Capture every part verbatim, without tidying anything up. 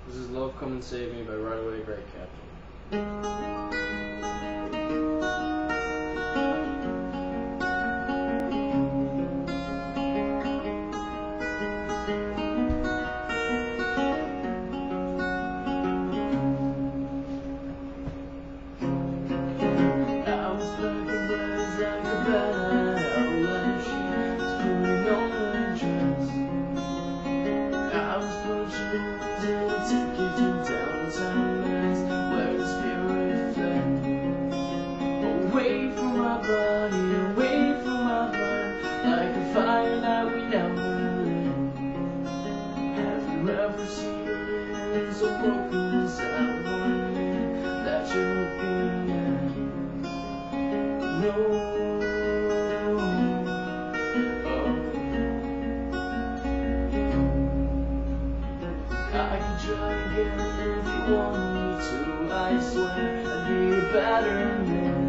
This is Love Come and Save Me by Right Away Great Captain. Away from my body, away from my mind, like a fire that we never lit. Have you ever seen a man so broken inside one man that you're looking at? No. Oh. I can try again if you want me to. I swear I'd be a better man.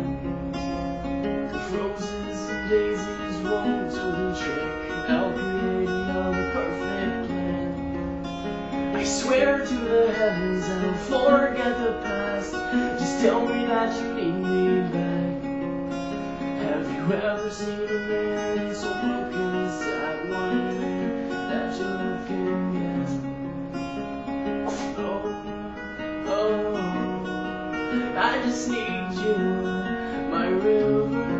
Roses and daisies won't do the trick. I'll create another perfect plan. I swear to the heavens I will forget the past. Just tell me that you need me back. Have you ever seen a man so broken inside one man that you're looking at? Oh, oh, I just need you, my river.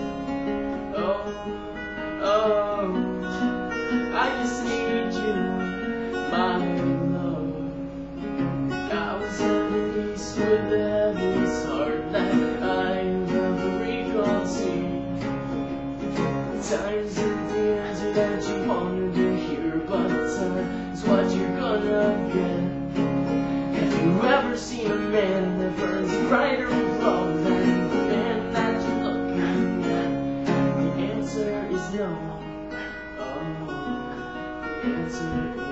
Oh, I just need you, my love. I was heading east with the heaviest heart that I've ever recalled seeing. Times at the answer that you wanted to hear, but time is what you're gonna get. Have you ever seen a man that burns brighter with love than the man that you're looking at? The answer is no. Oh, the answer is